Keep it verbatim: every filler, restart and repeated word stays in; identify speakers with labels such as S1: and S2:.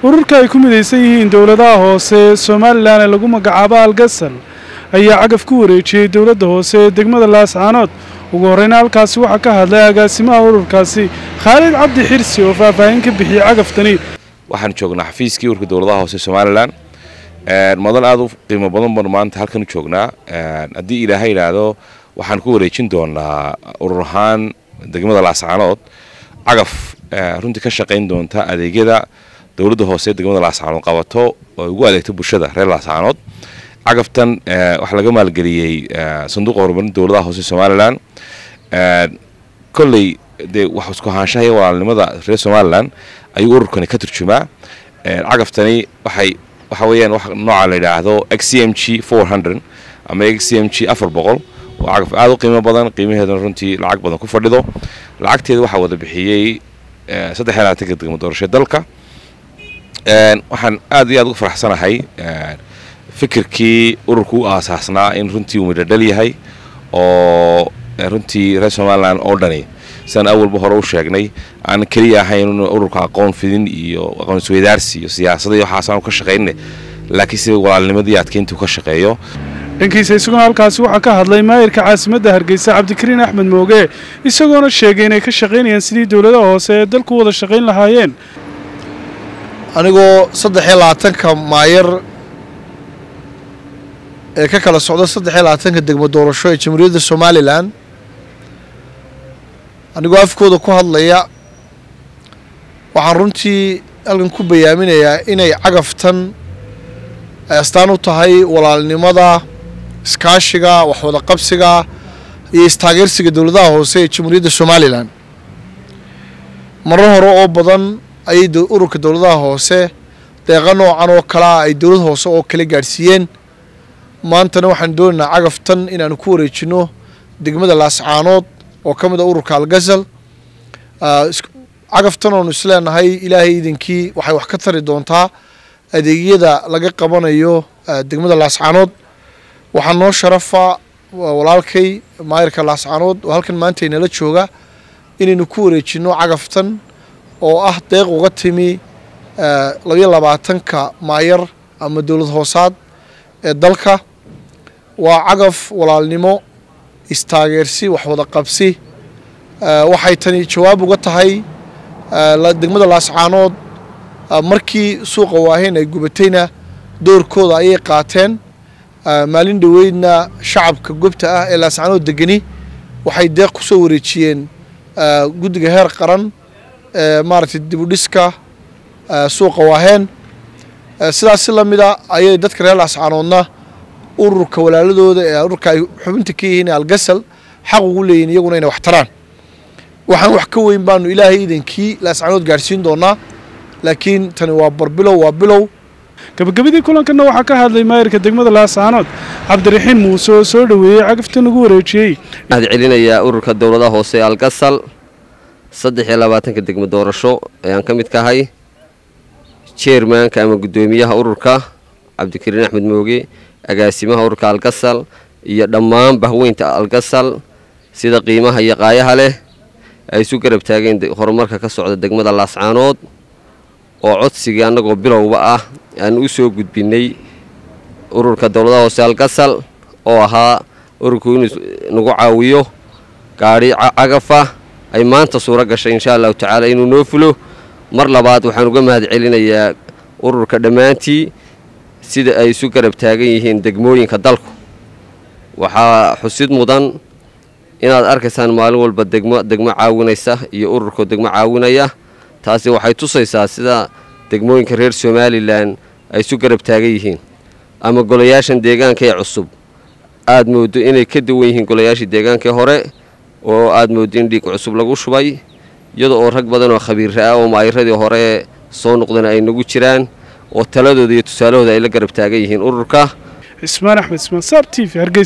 S1: ururka ay ku midaysan yihiin dawladaha hoose Soomaaliland lagu magacaabo Algasal ayaa cagaf ku wareejiyay dawladda hoose ee degmada Laascaanood ugu horeyn halkaasi waxa ka hadlay agaasimaha ururkaasi Khalid Cabdi Xirsi oo faahfaahin ka bixiyay cagaftani.
S2: waxaan joognaa xafiiskii ururka dawladaha hoose Soomaaliland ee madan aad u qiimo badan baan maanta halkan u joognaa hadii Ilaahay ilaado waxaan ku wareejin doonaa urur ahaan degmada Laascaanood cagaf runtii ka shaqeyn doonta adeegyada dawladda hoose degmada Laascaanood qabato oo ugu adeegto bulshada reer Laascaanood. cagaftan waxa laga maalgeliyay sanduuqa horumarinta dawladda hoose Soomaaliland kulli de wax isku haanshahay walaalnimada reer Soomaaliland ay ururkani ka turjumaa. cagaftani waxay waxa weeyaan wax nooca la yiraahdo X C M G four hundred ama X C M G four hundred waa cagaf aad u qiimo badan qiimaheedu runtii lacag badan ku fadhido. lacagteedu waxa wada bixiyay saddex iyo labaatan degmo doorasho dalka. een waxaan aad iyo aad ugu faraxsanahay fikirkii ururku aasaasnaa in runtii uu midhadhal yahay oo runtii reer Soomaaliland oo dhani san awalba hore u sheegnay aan kaliya ahayn ururka aqoon fidin iyo aqoon isweydaarsi iyo siyaasadda iyo waxaas aan ka shaqeynay laakiin si walaalnimadii adkeyntu ka shaqeeyo.
S1: dhankiisa isagoo halkaasi waxa ka hadlay maayirka caasimadda Hargeysa Cabdikariin Axmed Mooge isagoona sheegay inay ka shaqeynayaan sidii dawladaha hoose ee dalku wada shaqeyn lahaayeen.
S3: anigoo saddex iyo labaatan ka maayir ee ka kala socda saddex iyo labaatan ka degmo doorasho ee Jamhuuriyadda Soomaaliland anigoo afkooda ku hadlaya waxaan runtii halkan ku bayaaminayaa inay cagaftan ay astaan u tahay walaalnimada iskaashiga wax wada qabsiga iyo istaageersiga dawladaha hoose ee Jamhuuriyadda Soomaaliland. marar hore oo badan ay ururka dawladaha hoose deeqan noocan oo kala ay dawlad hoose oo kala gaarsiiyeen. maantana waxaan doonaynaa cagaftan inaan ku wareejino degmada Laascaanood oo kamid ah ururka Algasal. cagaftan oo isleenahay Ilaahay idinkii waxay wax ka tari doontaa adeegyada laga qabanayo degmada Laascaanood. waxaan noo sharafa walaalkay maayirka Laascaanood oo halkan maanta inala jooga inaynu ku wareejino cagaftan oo ah deeq uga timi laba iyo labaatan ka maayir ama dawlad hoosaad ee dalka. waa cagaf walaalnimo istaageersi wax wada qabsi waxay tani jawaab uga tahay degmada Laascaanood markii suuqa waahayn ay gubatayna doorkooda ayay qaateen. maalin dhaweydna shacabka gobta ah ee Laascaanood degani waxay deeq ku soo wareejiyeen guddiga heer qaran ee maaragtay dib u dhiska suuqa waahayn. sidaas la mid ah ayay dadka reer Laascaanoodna ururka walaaladooda ee ururka ay xubinta ka yihiin Algasal xaq ugu leeyihiin iyaguna inay wax taraan. waxaan wax ka weyn baanu Ilaahay idinkii Laascaanood gaarsiin doonaa laakiin tani waa barbilow waa bilow.
S1: gabagabadii kulankana waxaa ka hadlay maayirka degmada Laascaanood Cabdiraxiin Muuse oo soo dhaweeyay cagaftan ugu wareejiyay.
S4: waxaan celinayaa ururka dawladaha hoose ee Algasal saddex iyo labaatan ka degmo doorasho ee aan ka mid kahay chairmanka ama gudoomiyaha ururka Cabdikariin Axmed Mooge agaasimaha ururka Algasal iyo dhammaan bahweynta Algasal sida qiimaha iyo qaayaha leh ay isu garab taageen horumarka ka socda degmada Laascaanood oo codsiga anagoo bilowba ah aan u soo gudbinay ururka dawladaha hoose Algasal oo ahaa ururku inuu nagu caawiyo gaari cagafa ay maanta suura gashay insha Allah taala inuu noo fulo. mar labaad waxaan uga mahad celinayaa ururka dhamaantii sida ay isu garab taagan yihiin degmooyinka dalku. waxaa xusid mudan inaad arkaysaan maalin walba degmo degmo caawinaysa iyo ururka degmo caawinaya. taasi waxay tusaysaa sida degmooyinka reer Soomaaliland ay isu garab taagan yihiin ama golayaashan deegaanka ee cusub aad moodo inay ka duwan yihiin golayaashii deegaanka hore oo aad moodo in dhiig cusub lagu shubay iyadoo oo rag badan oo khabiir ah oo maayiradii hore soo noqdeen ay nagu jiraan oo taladooda iyo tusaalahooda ay la garab taagan yihiin ururka.
S1: Ismaan Axmed Ismaan Sab T V Hargeysa.